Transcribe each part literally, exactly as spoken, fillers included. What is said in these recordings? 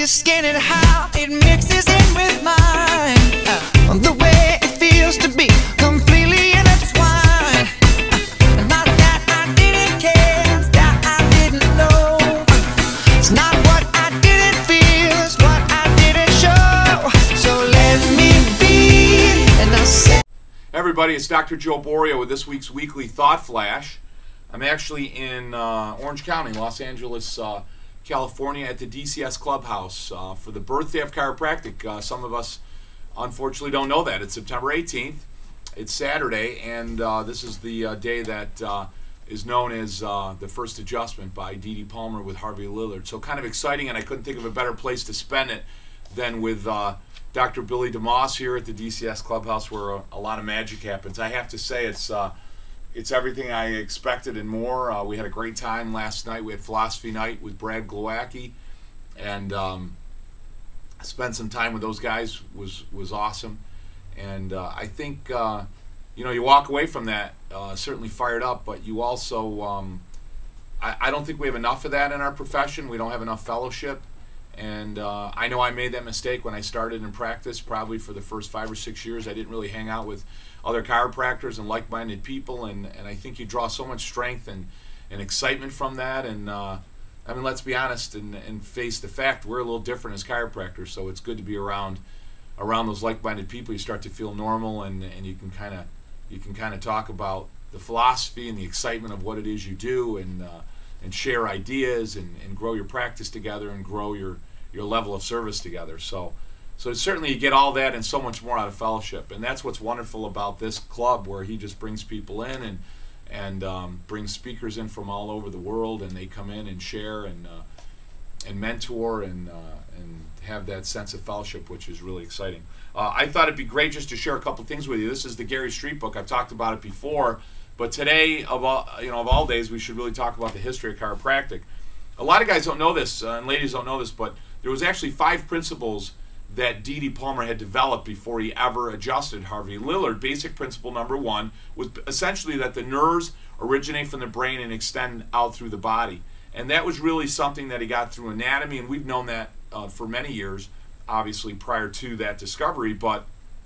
skin and how it mixes in with mine. Uh, the way it feels to be completely intertwined. Uh, not that I didn't care, it's that I didn't know. Uh, it's not what I didn't feel, it's what I didn't show. So let me be, and I say. Everybody, it's Doctor Joe Boria with this week's Weekly Thought Flash. I'm actually in uh, Orange County, Los Angeles, uh, California, at the D C S Clubhouse uh, for the birthday of chiropractic. Uh, some of us, unfortunately, don't know that. It's September eighteenth. It's Saturday, and uh, this is the uh, day that uh, is known as uh, the first adjustment by Dee Dee Palmer with Harvey Lillard. So kind of exciting, and I couldn't think of a better place to spend it than with uh, Doctor Billy DeMoss here at the D C S Clubhouse, where a, a lot of magic happens. I have to say, it's uh, it's everything I expected and more. Uh, we had a great time last night. We had philosophy night with Brad Glowacki, and um, spent some time with those guys. was was awesome. And uh, I think uh, you know, you walk away from that uh, certainly fired up, but you also um, I, I don't think we have enough of that in our profession. We don't have enough fellowship. And uh, I know I made that mistake when I started in practice. Probably for the first five or six years, I didn't really hang out with other chiropractors and like-minded people. And, and I think you draw so much strength and, and excitement from that. And uh, I mean, let's be honest and, and face the fact, we're a little different as chiropractors. So it's good to be around around those like-minded people. You start to feel normal, and, and you can kind of you can kind of talk about the philosophy and the excitement of what it is you do, and uh, and share ideas, and, and grow your practice together, and grow your your level of service together. So so certainly you get all that and so much more out of fellowship. And that's what's wonderful about this club, where he just brings people in and and um, brings speakers in from all over the world, and they come in and share and uh, and mentor and uh, and have that sense of fellowship, which is really exciting. Uh, I thought it'd be great just to share a couple things with you. This is the Gary Street book. I've talked about it before, but today, of all, you know, of all days, we should really talk about the history of chiropractic. A lot of guys don't know this, uh, and ladies don't know this, but there was actually five principles that Dee Dee Palmer had developed before he ever adjusted Harvey Lillard. Basic principle number one was essentially that the nerves originate from the brain and extend out through the body. And that was really something that he got through anatomy, and we've known that uh, for many years, obviously prior to that discovery, but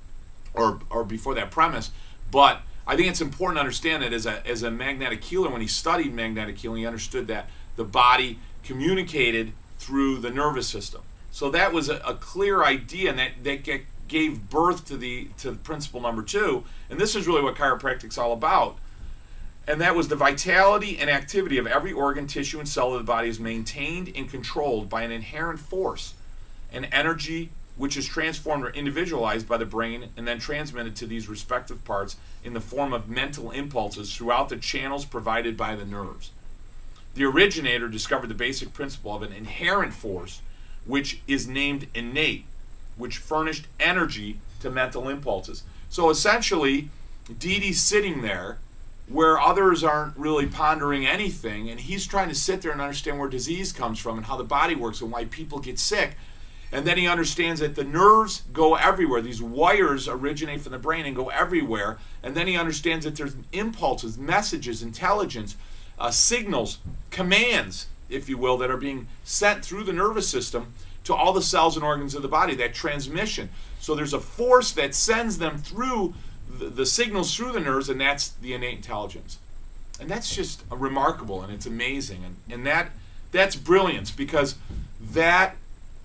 or or before that premise. But I think it's important to understand that as a as a magnetic healer, when he studied magnetic healing, he understood that the body communicated through the nervous system. So that was a, a clear idea, and that, that get, gave birth to the to principle number two. And this is really what chiropractic's all about. And that was the vitality and activity of every organ, tissue, and cell of the body is maintained and controlled by an inherent force, an energy which is transformed or individualized by the brain and then transmitted to these respective parts in the form of mental impulses throughout the channels provided by the nerves. The originator discovered the basic principle of an inherent force, which is named innate, which furnished energy to mental impulses. So essentially, Dee Dee's sitting there where others aren't really pondering anything, and he's trying to sit there and understand where disease comes from and how the body works and why people get sick. And then he understands that the nerves go everywhere. These wires originate from the brain and go everywhere. And then he understands that there's impulses, messages, intelligence, uh, signals, commands, if you will, that are being sent through the nervous system to all the cells and organs of the body, that transmission. So there's a force that sends them through the, the signals through the nerves, and that's the innate intelligence. And that's just uh, remarkable, and it's amazing. And, and that that's brilliance, because that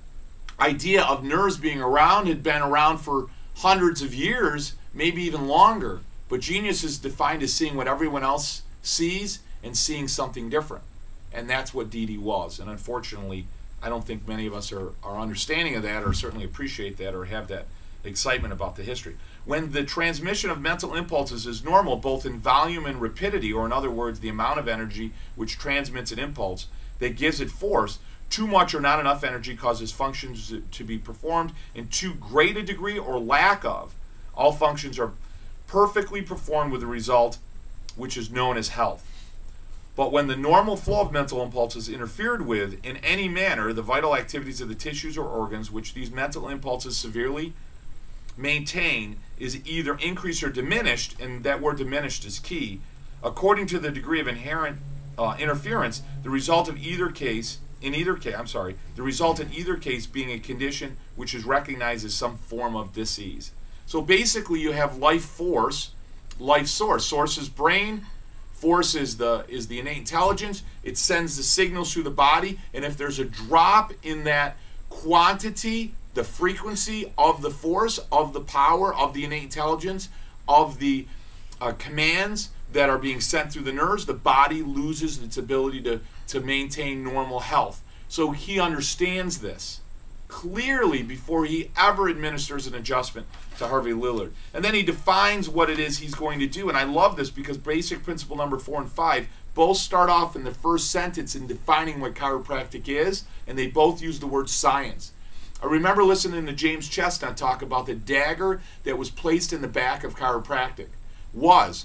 idea of nerves being around had been around for hundreds of years, maybe even longer. But genius is defined as seeing what everyone else sees and seeing something different. And that's what Dee Dee was. And unfortunately, I don't think many of us are, are understanding of that, or certainly appreciate that, or have that excitement about the history. When the transmission of mental impulses is normal, both in volume and rapidity, or in other words, the amount of energy which transmits an impulse that gives it force, too much or not enough energy causes functions to be performed in too great a degree or lack of. All functions are perfectly performed with a result which is known as health. But when the normal flow of mental impulses interfered with in any manner the vital activities of the tissues or organs which these mental impulses severely maintain is either increased or diminished, and that word diminished is key, according to the degree of inherent uh, interference, the result of either case in either case, I'm sorry, the result in either case being a condition which is recognized as some form of disease. So basically you have life force, life source. Source is brain, force is the, is the innate intelligence. It sends the signals through the body, and if there's a drop in that quantity, the frequency of the force, of the power, of the innate intelligence, of the uh, commands that are being sent through the nerves, the body loses its ability to, to maintain normal health. So he understands this clearly before he ever administers an adjustment to Harvey Lillard. And then he defines what it is he's going to do. And I love this because basic principle number four and five both start off in the first sentence in defining what chiropractic is, and they both use the word science. I remember listening to James Chestnut talk about the dagger that was placed in the back of chiropractic was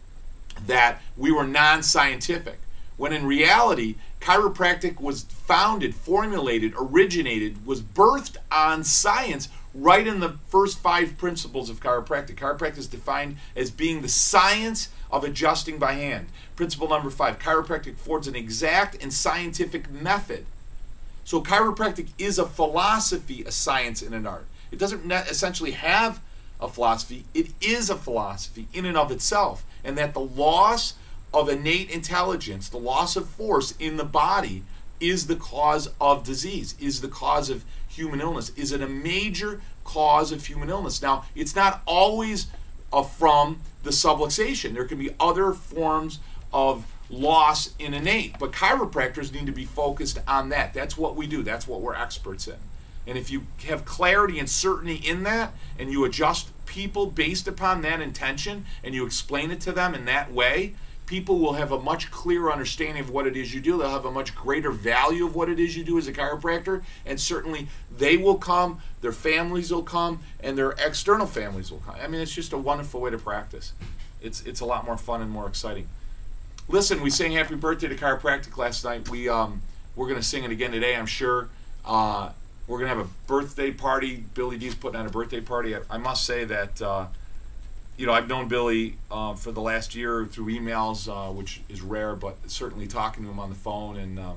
that we were non-scientific, when in reality, chiropractic was founded, formulated, originated, was birthed on science right in the first five principles of chiropractic. Chiropractic is defined as being the science of adjusting by hand. Principle number five, chiropractic affords an exact and scientific method. So chiropractic is a philosophy, a science, and an art. It doesn't essentially have a philosophy. It is a philosophy in and of itself. And that the loss of innate intelligence, the loss of force in the body, is the cause of disease, is the cause of human illness, is it a major cause of human illness. Now, it's not always uh, from the subluxation. There can be other forms of loss in innate, but chiropractors need to be focused on that. That's what we do. That's what we're experts in. And if you have clarity and certainty in that, and you adjust people based upon that intention, and you explain it to them in that way, people will have a much clearer understanding of what it is you do. They'll have a much greater value of what it is you do as a chiropractor, and certainly they will come, their families will come, and their external families will come. I mean, it's just a wonderful way to practice. It's, it's a lot more fun and more exciting. Listen, we sang Happy Birthday to Chiropractic last night. We, um, we're going to sing it again today, I'm sure. Uh, we're going to have a birthday party. Billy D's putting on a birthday party. I, I must say that, uh, you know, I've known Billy uh, for the last year through emails, uh, which is rare, but certainly talking to him on the phone and, um,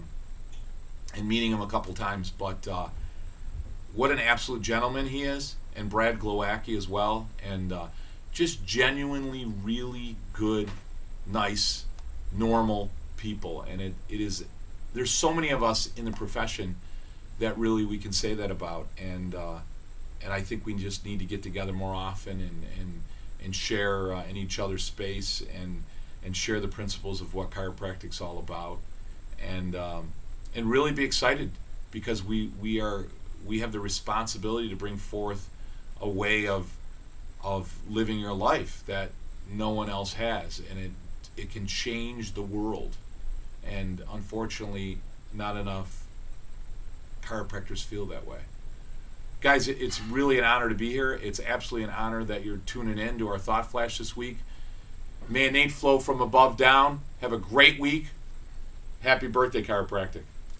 and meeting him a couple times. But uh, what an absolute gentleman he is, and Brad Glowacki as well, and uh, just genuinely really good, nice, normal people. And it, it is, there's so many of us in the profession that really we can say that about, and uh, and I think we just need to get together more often and and, and share uh, in each other's space and and share the principles of what chiropractic's all about, and um, and really be excited, because we we are we have the responsibility to bring forth a way of of living your life that no one else has, and it it can change the world, and unfortunately not enough chiropractors feel that way. Guys, it's really an honor to be here. It's absolutely an honor that you're tuning in to our Thought Flash this week. May innate flow from above down. Have a great week. Happy birthday, chiropractic.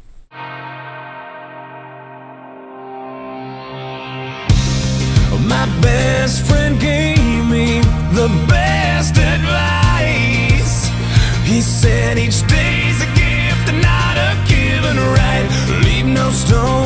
My best friend gave me the best advice. He said each day's a gift and not a given right. Leave no stone